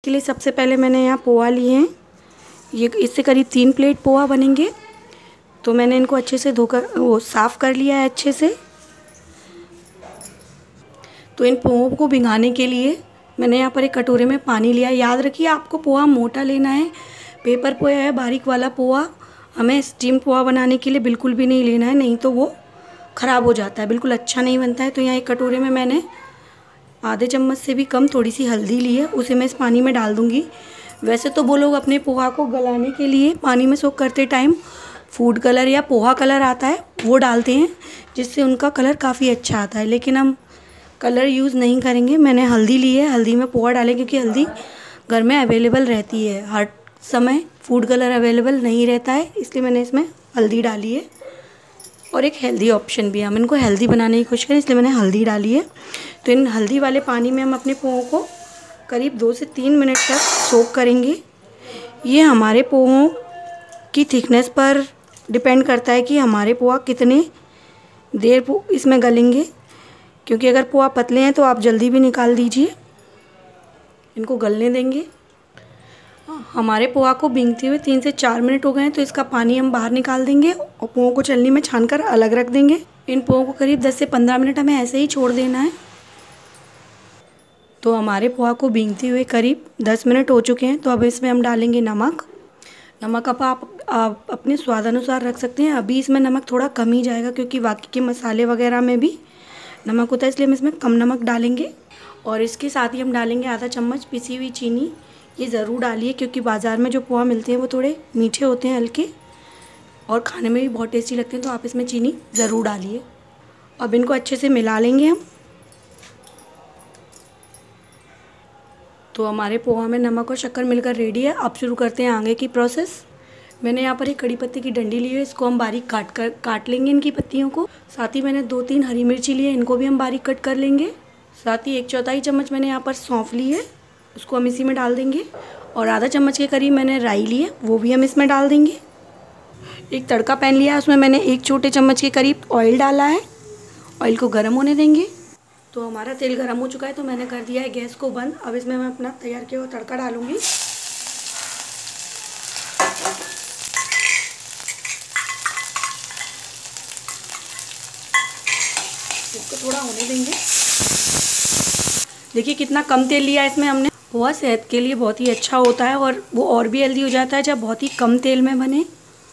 के लिए सबसे पहले मैंने यहाँ पोहा लिए हैं। ये इससे करीब 3 प्लेट पोहा बनेंगे। तो मैंने इनको अच्छे से धोकर साफ़ कर लिया है अच्छे से। तो इन पोहों को भिगाने के लिए मैंने यहाँ पर एक कटोरे में पानी लिया है। याद रखिए आपको पोहा मोटा लेना है। पेपर पोहा है, बारीक वाला पोहा हमें स्टीम पोहा बनाने के लिए बिल्कुल भी नहीं लेना है, नहीं तो वो ख़राब हो जाता है, बिल्कुल अच्छा नहीं बनता है। तो यहाँ एक कटोरे में मैंने आधे चम्मच से भी कम थोड़ी सी हल्दी ली है, उसे मैं इस पानी में डाल दूँगी। वैसे तो वो लोग अपने पोहा को गलाने के लिए पानी में सोक करते टाइम फूड कलर या पोहा कलर आता है वो डालते हैं, जिससे उनका कलर काफ़ी अच्छा आता है, लेकिन हम कलर यूज़ नहीं करेंगे। मैंने हल्दी ली है, हल्दी में पोहा डालें क्योंकि हल्दी घर में अवेलेबल रहती है, हर समय फूड कलर अवेलेबल नहीं रहता है, इसलिए मैंने इसमें हल्दी डाली है। और एक हेल्दी ऑप्शन भी है, हम इनको हेल्दी बनाने की कोशिश करें, इसलिए मैंने हल्दी डाली है। तो इन हल्दी वाले पानी में हम अपने पोहों को करीब 2 से 3 मिनट तक सोक करेंगे। ये हमारे पोहों की थिकनेस पर डिपेंड करता है कि हमारे पोहा कितने देर इसमें गलेंगे, क्योंकि अगर पोहा पतले हैं तो आप जल्दी भी निकाल दीजिए, इनको गलने देंगे। हमारे पोहा को भीगते हुए 3 से 4 मिनट हो गए हैं, तो इसका पानी हम बाहर निकाल देंगे और पोहों को छलनी में छानकर अलग रख देंगे। इन पोहों को करीब 10 से 15 मिनट हमें ऐसे ही छोड़ देना है। तो हमारे पोहा को भीगते हुए करीब 10 मिनट हो चुके हैं। तो अब इसमें हम डालेंगे नमक। नमक आप अपने स्वाद अनुसार रख सकते हैं। अभी इसमें नमक थोड़ा कम ही जाएगा क्योंकि बाकी के मसाले वगैरह में भी नमक होता है, इसलिए हम इसमें कम नमक डालेंगे। और इसके साथ ही हम डालेंगे आधा चम्मच पिसी हुई चीनी। ये ज़रूर डालिए क्योंकि बाज़ार में जो पोहा मिलते हैं वो थोड़े मीठे होते हैं हल्के, और खाने में भी बहुत टेस्टी लगते हैं, तो आप इसमें चीनी ज़रूर डालिए। अब इनको अच्छे से मिला लेंगे हम। तो हमारे पोहा में नमक और शक्कर मिलकर रेडी है। अब शुरू करते हैं आगे की प्रोसेस। मैंने यहाँ पर एक कड़ी पत्ते की डंडी ली है, इसको हम बारीक काट लेंगे इनकी पत्तियों को। साथ ही मैंने 2-3 हरी मिर्ची ली है, इनको भी हम बारीक कट कर लेंगे। साथ ही 1/4 चम्मच मैंने यहाँ पर सौंफ ली है, उसको हम इसी में डाल देंगे। और आधा चम्मच के करीब मैंने राई ली है, वो भी हम इसमें डाल देंगे। एक तड़का पैन लिया है, उसमें मैंने 1 छोटे चम्मच के करीब ऑयल डाला है। ऑयल को गर्म होने देंगे। तो हमारा तेल गर्म हो चुका है, तो मैंने कर दिया है गैस को बंद। अब इसमें मैं अपना तैयार किया हुआ तड़का डालूंगी। इसको थोड़ा होने देंगे। देखिए कितना कम तेल लिया है इसमें हमने। पोहा सेहत के लिए बहुत ही अच्छा होता है और वो और भी हेल्दी हो जाता है जब बहुत ही कम तेल में बने।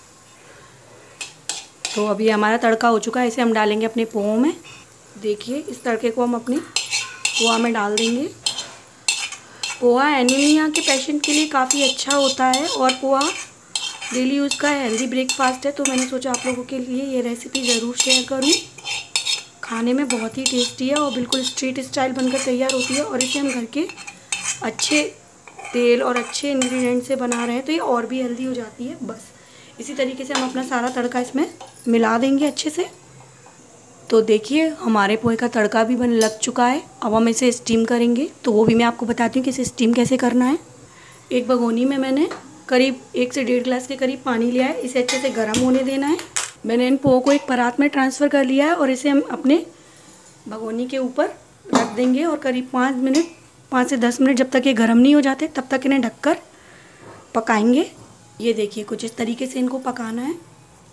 तो अभी हमारा तड़का हो चुका है, इसे हम डालेंगे अपने पोहों में। देखिए इस तड़के को हम अपने पोहा में डाल देंगे। पोहा एनीमिया के पेशेंट के लिए काफ़ी अच्छा होता है और पोहा डेली यूज़ का हेल्दी ब्रेकफास्ट है। तो मैंने सोचा आप लोगों के लिए ये रेसिपी ज़रूर शेयर करूं। खाने में बहुत ही टेस्टी है और बिल्कुल स्ट्रीट स्टाइल बनकर तैयार होती है, और इसे हम घर के अच्छे तेल और अच्छे इंग्रेडिएंट से बना रहे हैं तो ये और भी हेल्दी हो जाती है। बस इसी तरीके से हम अपना सारा तड़का इसमें मिला देंगे अच्छे से। तो देखिए हमारे पोहे का तड़का भी बन लग चुका है। अब हम इसे स्टीम करेंगे, तो वो भी मैं आपको बताती हूँ कि इसे स्टीम कैसे करना है। एक भगोनी में मैंने करीब 1 से 1.5 गिलास के करीब पानी लिया है, इसे अच्छे से गर्म होने देना है। मैंने इन पोहे को एक परात में ट्रांसफ़र कर लिया है और इसे हम अपने भगोनी के ऊपर रख देंगे और करीब 5 से 10 मिनट जब तक ये गर्म नहीं हो जाते तब तक इन्हें ढककर पकाएंगे। ये देखिए कुछ इस तरीके से इनको पकाना है।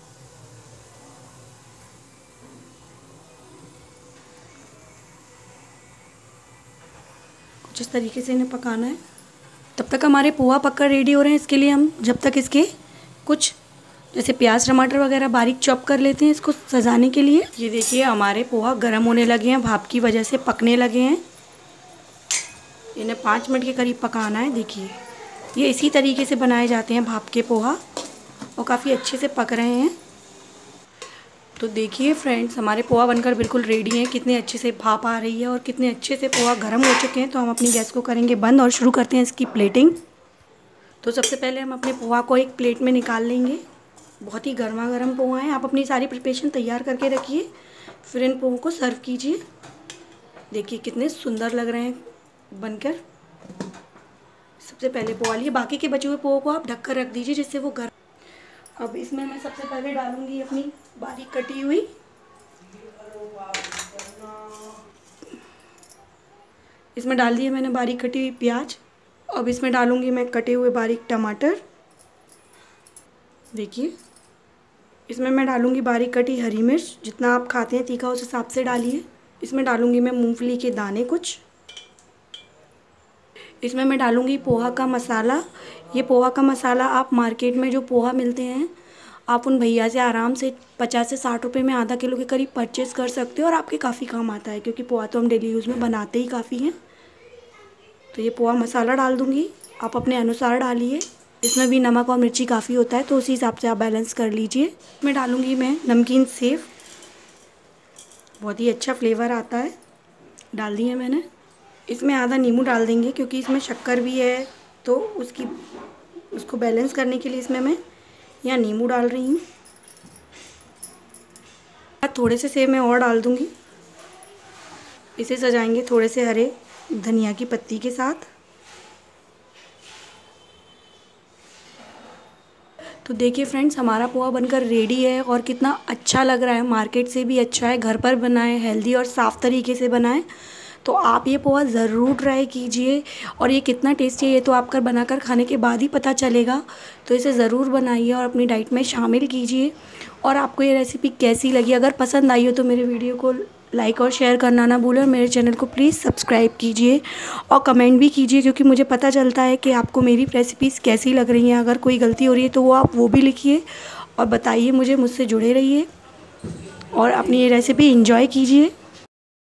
कुछ इस तरीके से इन्हें पकाना है। तब तक हमारे पोहा पककर रेडी हो रहे हैं। इसके लिए हम जब तक इसके कुछ जैसे प्याज टमाटर वगैरह बारीक चॉप कर लेते हैं इसको सजाने के लिए। ये देखिए हमारे पोहा गर्म होने लगे हैं, भाप की वजह से पकने लगे हैं। इन्हें 5 मिनट के करीब पकाना है। देखिए ये इसी तरीके से बनाए जाते हैं भाप के पोहा, और काफ़ी अच्छे से पक रहे हैं। तो देखिए फ्रेंड्स हमारे पोहा बनकर बिल्कुल रेडी हैं। कितने अच्छे से भाप आ रही है और कितने अच्छे से पोहा गर्म हो चुके हैं। तो हम अपनी गैस को करेंगे बंद और शुरू करते हैं इसकी प्लेटिंग। तो सबसे पहले हम अपने पोहा को एक प्लेट में निकाल लेंगे। बहुत ही गर्मा गर्म पोहा है। आप अपनी सारी प्रिपरेशन तैयार करके रखिए, फिर इन पोहों को सर्व कीजिए। देखिए कितने सुंदर लग रहे हैं बनकर। सबसे पहले पोहा लिए, बाकी के बचे हुए पोहों को आप ढक कर रख दीजिए जिससे वो गर्म। अब इसमें मैं सबसे पहले डालूंगी अपनी बारीक कटी हुई इसमें डाल दिए मैंने बारीक कटी हुई प्याज। अब इसमें डालूँगी मैं कटे हुए बारीक टमाटर। देखिए, इसमें मैं डालूँगी बारीक कटी हरी मिर्च, जितना आप खाते हैं तीखा उस हिसाब से डालिए। इसमें डालूँगी मैं मूंगफली के दाने कुछ। इसमें मैं डालूँगी पोहा का मसाला। ये पोहा का मसाला आप मार्केट में जो पोहा मिलते हैं, आप उन भैया से आराम से 50 से 60 रुपये में आधा किलो के करीब परचेज़ कर सकते हो और आपके काफ़ी काम आता है, क्योंकि पोहा तो हम डेली यूज़ में बनाते ही काफ़ी हैं। तो ये पोहा मसाला डाल दूँगी, आप अपने अनुसार डालिए। इसमें भी नमक और मिर्ची काफ़ी होता है, तो उसी हिसाब से आप बैलेंस कर लीजिए। मैं डालूँगी मैं नमकीन सेव, बहुत ही अच्छा फ्लेवर आता है, डाल दिए मैंने। इसमें आधा नींबू डाल देंगे, क्योंकि इसमें शक्कर भी है, तो उसको बैलेंस करने के लिए इसमें मैं यहाँ नींबू डाल रही हूँ। थोड़े से सेव मैं और डाल दूँगी। इसे सजाएंगे थोड़े से हरे धनिया की पत्ती के साथ। तो देखिए फ्रेंड्स, हमारा पोहा बनकर रेडी है और कितना अच्छा लग रहा है। मार्केट से भी अच्छा है, घर पर बनाएं, हेल्दी और साफ़ तरीके से बनाएं। तो आप ये पोहा ज़रूर ट्राई कीजिए, और ये कितना टेस्टी है ये तो आपका बनाकर खाने के बाद ही पता चलेगा। तो इसे ज़रूर बनाइए और अपनी डाइट में शामिल कीजिए। और आपको ये रेसिपी कैसी लगी, अगर पसंद आई हो तो मेरे वीडियो को लाइक और शेयर करना ना भूलें, और मेरे चैनल को प्लीज़ सब्सक्राइब कीजिए और कमेंट भी कीजिए, क्योंकि मुझे पता चलता है कि आपको मेरी रेसिपीज़ कैसी लग रही हैं। अगर कोई गलती हो रही है तो वो भी लिखिए और बताइए मुझे। मुझसे जुड़े रहिए और अपनी ये रेसिपी एंजॉय कीजिए।